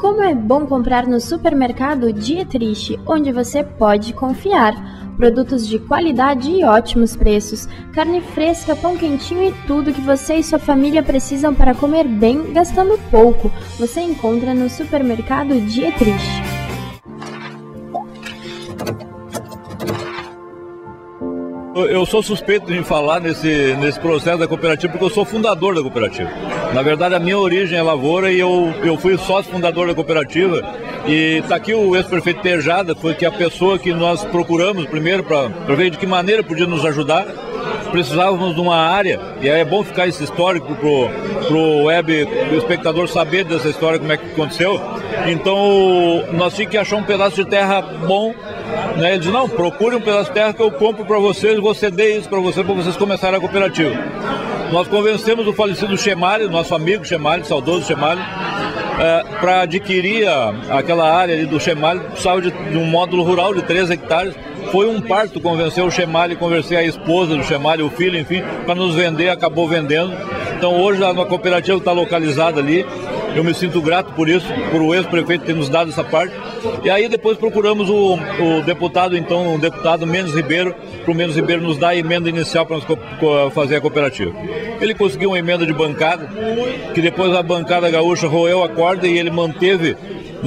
Como é bom comprar no supermercado Dietrich, onde você pode confiar. Produtos de qualidade e ótimos preços, carne fresca, pão quentinho e tudo que você e sua família precisam para comer bem, gastando pouco. Você encontra no supermercado Dietrich. Eu sou suspeito de falar nesse processo da cooperativa porque eu sou fundador da cooperativa. Na verdade, a minha origem é lavoura e eu fui sócio fundador da cooperativa. E está aqui o ex-prefeito Tejada, foi que a pessoa que nós procuramos primeiro para ver de que maneira podia nos ajudar. Precisávamos de uma área, e aí é bom ficar esse histórico pro web, o espectador saber dessa história, como é que aconteceu. Então, nós tínhamos que achar um pedaço de terra bom, né? Ele disse, não, procure um pedaço de terra que eu compro para vocês, vou ceder isso para vocês começarem a cooperativa. Nós convencemos o falecido Chemalho, nosso amigo Chemalho, saudoso Chemalho, para adquirir aquela área ali do Chemalho, precisava de um módulo rural de 3 hectares. Foi um parto convencer o Chemalho, convencer a esposa do Chemalho, o filho, enfim, para nos vender, acabou vendendo. Então hoje a cooperativa está localizada ali. Eu me sinto grato por isso, por o ex-prefeito ter nos dado essa parte. E aí depois procuramos o deputado, então, o deputado Mendes Ribeiro, para o Mendes Ribeiro nos dar a emenda inicial para nós fazer a cooperativa. Ele conseguiu uma emenda de bancada, que depois a bancada gaúcha roeu a corda e ele manteve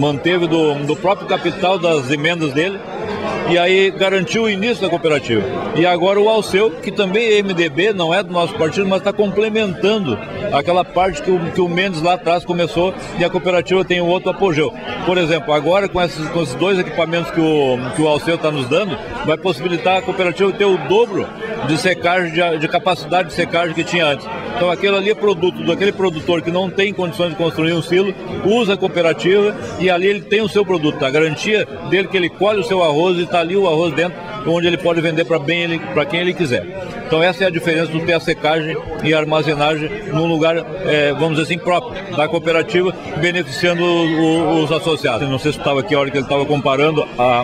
do próprio capital das emendas dele. E aí garantiu o início da cooperativa. E agora o Alceu, que também é MDB, não é do nosso partido, mas está complementando aquela parte que o Mendes lá atrás começou e a cooperativa tem um outro apogeu. Por exemplo, agora com esses 2 equipamentos que o Alceu está nos dando, vai possibilitar a cooperativa ter o dobro de secagem, de capacidade de secagem que tinha antes. Então aquele ali é produto daquele produtor que não tem condições de construir um silo, usa a cooperativa e ali ele tem o seu produto. A garantia dele que ele colhe o seu arroz e está ali o arroz dentro, onde ele pode vender para quem ele quiser. Então essa é a diferença do ter a secagem e a armazenagem num lugar, vamos dizer assim, próprio da cooperativa, beneficiando os associados. Não sei se estava aqui a hora que ele estava comparando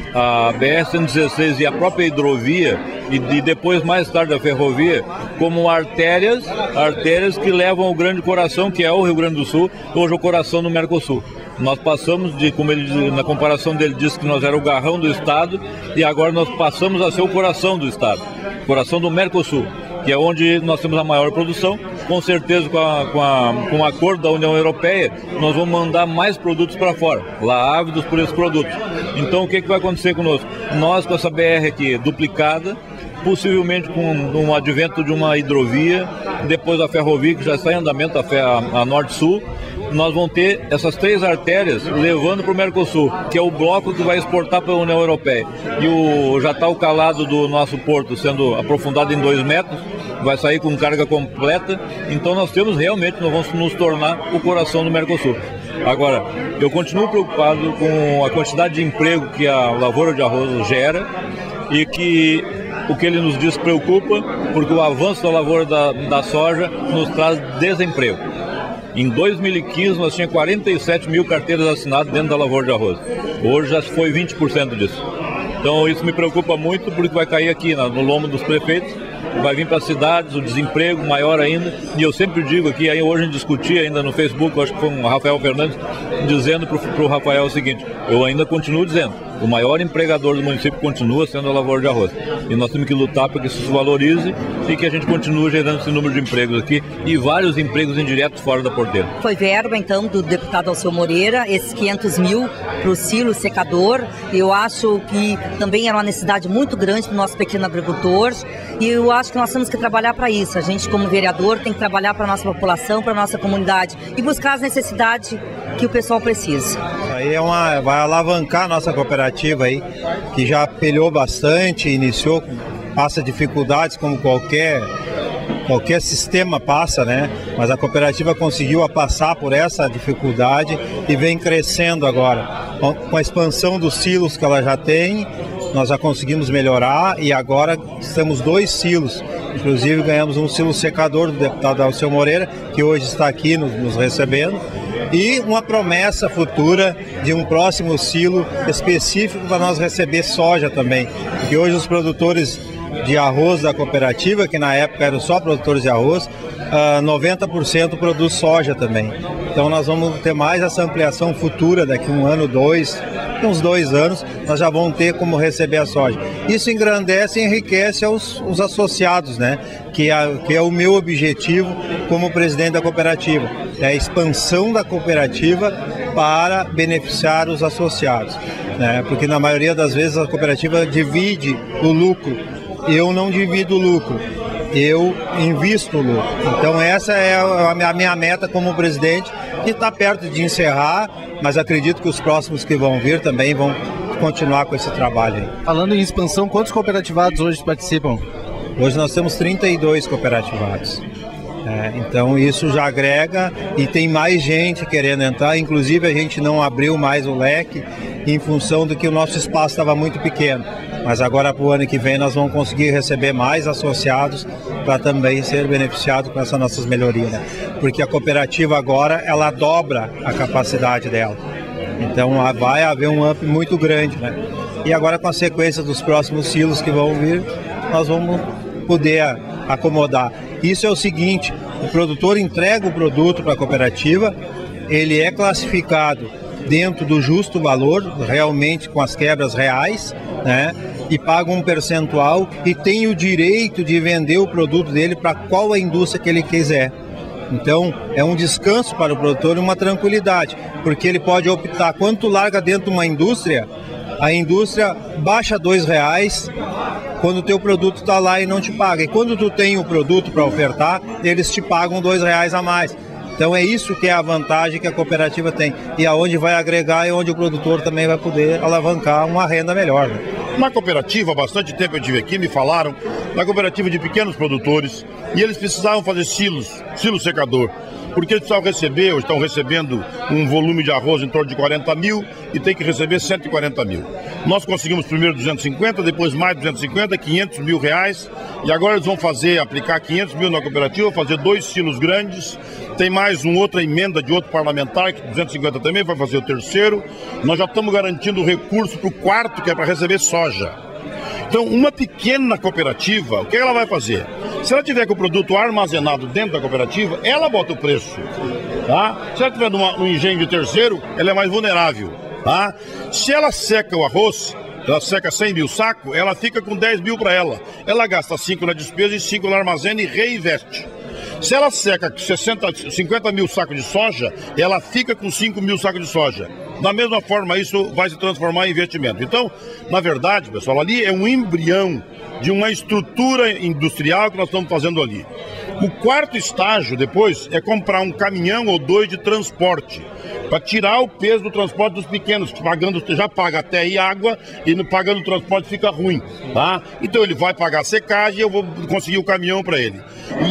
a BR-116 e a própria hidrovia e depois mais tarde a ferrovia como artérias que levam ao grande coração, que é o Rio Grande do Sul, hoje o coração do Mercosul. Nós passamos como ele, na comparação dele, disse que nós era o garrão do Estado e agora nós passamos a ser o coração do Estado, o coração do Mercosul, que é onde nós temos a maior produção. Com certeza, com o acordo da União Europeia, nós vamos mandar mais produtos para fora, lá ávidos por esses produtos. Então, o que vai acontecer conosco? Nós, com essa BR aqui duplicada, possivelmente com o advento de uma hidrovia, depois a ferrovia, que já está em andamento, a Norte-Sul, nós vamos ter essas 3 artérias levando para o Mercosul, que é o bloco que vai exportar para a União Europeia. E já está o calado do nosso porto sendo aprofundado em 2 metros, vai sair com carga completa, então nós vamos nos tornar o coração do Mercosul. Agora, eu continuo preocupado com a quantidade de emprego que a lavoura de arroz gera e que o que ele nos diz preocupa, porque o avanço da lavoura da soja nos traz desemprego. Em 2015 nós tínhamos 47 mil carteiras assinadas dentro da lavoura de arroz. Hoje já foi 20% disso. Então isso me preocupa muito porque vai cair aqui no lombo dos prefeitos, vai vir para as cidades, o desemprego maior ainda. E eu sempre digo aqui, aí hoje a gente discutia ainda no Facebook, acho que foi o Rafael Fernandes, dizendo para o Rafael o seguinte, eu ainda continuo dizendo, o maior empregador do município continua sendo a lavoura de arroz. E nós temos que lutar para que isso se valorize e que a gente continue gerando esse número de empregos aqui e vários empregos indiretos fora da porteira. Foi verba, então, do deputado Alceu Moreira, esses 500 mil para o silo secador. Eu acho que também era uma necessidade muito grande para o nosso pequeno agricultor e eu acho que nós temos que trabalhar para isso. A gente, como vereador, tem que trabalhar para a nossa população, para a nossa comunidade e buscar as necessidades que o pessoal precisa. Aí vai alavancar a nossa cooperativa aí, que já pelhou bastante, passa dificuldades como qualquer sistema passa, né? Mas a cooperativa conseguiu passar por essa dificuldade e vem crescendo agora. Com a expansão dos silos que ela já tem, nós já conseguimos melhorar e agora temos 2 silos. Inclusive ganhamos um silo secador do deputado Alceu Moreira, que hoje está aqui nos recebendo. E uma promessa futura de um próximo silo específico para nós receber soja também. Porque hoje os produtores de arroz da cooperativa, que na época eram só produtores de arroz, 90% produz soja também. Então nós vamos ter mais essa ampliação futura, daqui um ano, uns 2 anos, nós já vamos ter como receber a soja. Isso engrandece e enriquece os associados, né? Que é o meu objetivo como presidente da cooperativa, é a expansão da cooperativa para beneficiar os associados, né? Porque na maioria das vezes a cooperativa divide o lucro, eu não divido o lucro, eu invisto o lucro. Então essa é a minha meta como presidente, que está perto de encerrar, mas acredito que os próximos que vão vir também vão continuar com esse trabalho aí. Falando em expansão, quantos cooperativados hoje participam? Hoje nós temos 32 cooperativados. Então isso já agrega e tem mais gente querendo entrar, inclusive a gente não abriu mais o leque em função do que o nosso espaço estava muito pequeno. Mas agora para o ano que vem nós vamos conseguir receber mais associados para também ser beneficiados com essas nossas melhorias, né? Porque a cooperativa agora ela dobra a capacidade dela. Então vai haver um up muito grande, né? E agora com a sequência dos próximos silos que vão vir, nós vamos poder acomodar. Isso é o seguinte, o produtor entrega o produto para a cooperativa, ele é classificado dentro do justo valor, realmente com as quebras reais, né? E paga um percentual e tem o direito de vender o produto dele para qual a indústria que ele quiser. Então é um descanso para o produtor e uma tranquilidade, porque ele pode optar, quando tu larga dentro de uma indústria, a indústria baixa R$2 quando o teu produto está lá e não te paga. E quando tu tem o produto para ofertar, eles te pagam R$2 a mais. Então é isso que é a vantagem que a cooperativa tem. E aonde vai agregar é onde o produtor também vai poder alavancar uma renda melhor, né? Na cooperativa, há bastante tempo eu estive aqui, me falaram, na cooperativa de pequenos produtores, e eles precisavam fazer silo secador, porque eles precisavam receber, ou estão recebendo um volume de arroz em torno de 40 mil e tem que receber 140 mil. Nós conseguimos primeiro 250, depois mais 250, 500 mil reais, e agora eles vão aplicar 500 mil na cooperativa, fazer 2 silos grandes. Tem mais outra emenda de outro parlamentar, que 250 também vai fazer o terceiro. Nós já estamos garantindo o recurso para o quarto, que é para receber soja. Então, uma pequena cooperativa, o que ela vai fazer? Se ela tiver com o produto armazenado dentro da cooperativa, ela bota o preço, tá? Se ela tiver num engenho de terceiro, ela é mais vulnerável, tá? Se ela seca o arroz, ela seca 100 mil sacos, ela fica com 10 mil para ela. Ela gasta 5 na despesa e 5 no armazém e reinveste. Se ela seca 50 mil sacos de soja, ela fica com 5 mil sacos de soja. Da mesma forma, isso vai se transformar em investimento. Então, na verdade, pessoal, ali é um embrião de uma estrutura industrial que nós estamos fazendo ali. O quarto estágio, depois, é comprar um caminhão ou 2 de transporte, para tirar o peso do transporte dos pequenos, que já paga até aí água e pagando o transporte fica ruim, tá? Então ele vai pagar a secagem e eu vou conseguir o caminhão para ele.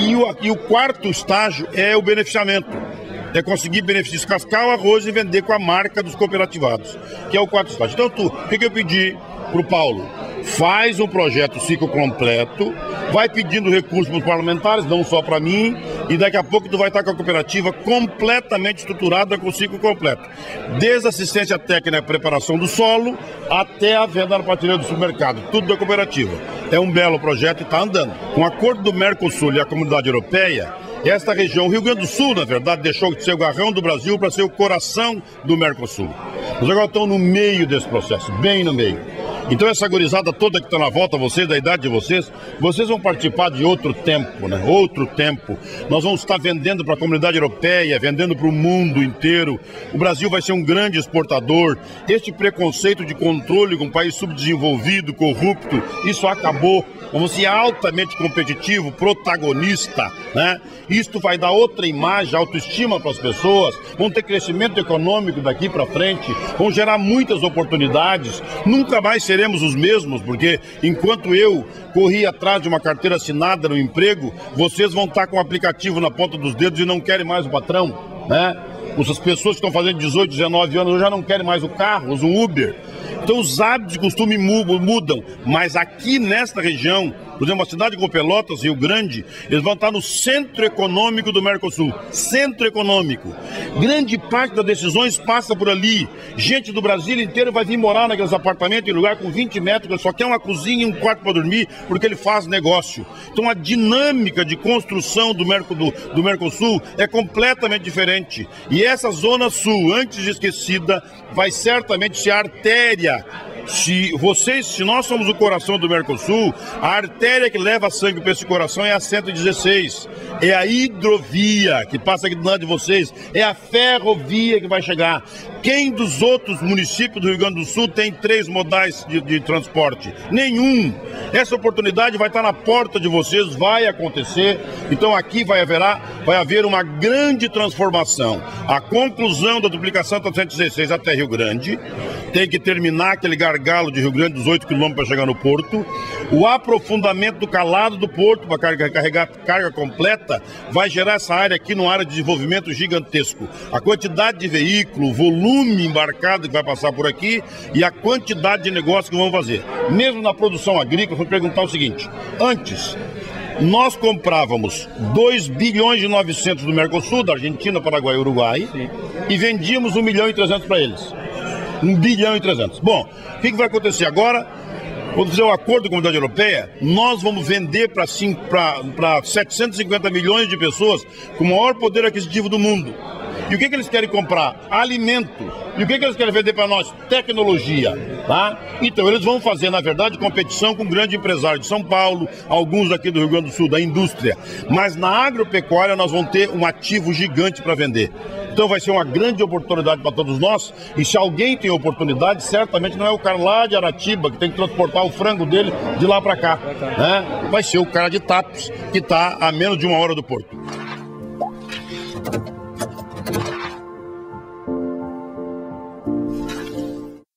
E o quarto estágio é o beneficiamento. É conseguir descascar o arroz e vender com a marca dos cooperativados, que é o quarto estágio. Então, o que eu pedi para o Paulo? Faz um projeto ciclo completo, vai pedindo recursos para os parlamentares, não só para mim, e daqui a pouco tu vai estar com a cooperativa completamente estruturada com o ciclo completo. Desde a assistência técnica e preparação do solo, até a venda na prateleira do supermercado, tudo da cooperativa. É um belo projeto e está andando. Com o acordo do Mercosul e a Comunidade Europeia, esta região, o Rio Grande do Sul, na verdade, deixou de ser o garrão do Brasil para ser o coração do Mercosul. Nós agora estamos no meio desse processo, bem no meio. Então essa gurizada toda que está na volta, vocês, da idade de vocês vão participar de outro tempo, né? Outro tempo. Nós vamos estar vendendo para a comunidade europeia, vendendo para o mundo inteiro. O Brasil vai ser um grande exportador. Este preconceito de controle com um país subdesenvolvido, corrupto, isso acabou. Vamos ser altamente competitivo, protagonista, né? Isto vai dar outra imagem, autoestima para as pessoas, vão ter crescimento econômico daqui para frente, vão gerar muitas oportunidades. Nunca mais seremos os mesmos, porque enquanto eu corri atrás de uma carteira assinada no emprego, vocês vão estar com o aplicativo na ponta dos dedos e não querem mais o patrão, né? As pessoas que estão fazendo 18, 19 anos já não querem mais o carro, usam Uber. Então os hábitos de costume mudam, mas aqui nesta região Por exemplo, uma cidade como Pelotas, Rio Grande, eles vão estar no centro econômico do Mercosul. Centro econômico. Grande parte das decisões passa por ali. Gente do Brasil inteiro vai vir morar naqueles apartamentos em lugar com 20 metros, ele só quer uma cozinha e um quarto para dormir, porque ele faz negócio. Então a dinâmica de construção do Mercosul é completamente diferente. E essa zona sul, antes de esquecida, vai certamente ser a artéria. Se nós somos o coração do Mercosul, a artéria que leva sangue para esse coração é a 116. É a hidrovia que passa aqui do lado de vocês. É a ferrovia que vai chegar. Quem dos outros municípios do Rio Grande do Sul tem 3 modais de transporte? Nenhum. Essa oportunidade vai estar na porta de vocês, vai acontecer. Então aqui vai haver uma grande transformação. A conclusão da duplicação da 116 até Rio Grande tem que terminar aquele gargalo de Rio Grande dos 8 quilômetros para chegar no porto. O aprofundamento do calado do porto para carregar carga completa vai gerar essa área aqui numa área de desenvolvimento gigantesco. A quantidade de veículo, o volume embarcado que vai passar por aqui e a quantidade de negócios que vão fazer. Mesmo na produção agrícola, vou perguntar o seguinte: antes, nós comprávamos 2 bilhões e 900 do Mercosul, da Argentina, Paraguai e Uruguai, e vendíamos 1 milhão e 300 para eles. 1 bilhão e 300. Bom, o que vai acontecer agora? Quando fizer o acordo com a Comunidade Europeia, nós vamos vender para 750 milhões de pessoas com o maior poder aquisitivo do mundo. E o que eles querem comprar? Alimento. E o que eles querem vender para nós? Tecnologia. Tá? Então eles vão fazer, na verdade, competição com grandes empresários de São Paulo, alguns aqui do Rio Grande do Sul, da indústria. Mas na agropecuária nós vamos ter um ativo gigante para vender. Então vai ser uma grande oportunidade para todos nós. E se alguém tem oportunidade, certamente não é o cara lá de Aratiba que tem que transportar o frango dele de lá para cá. Né? Vai ser o cara de Tapes, que está a menos de 1 hora do porto.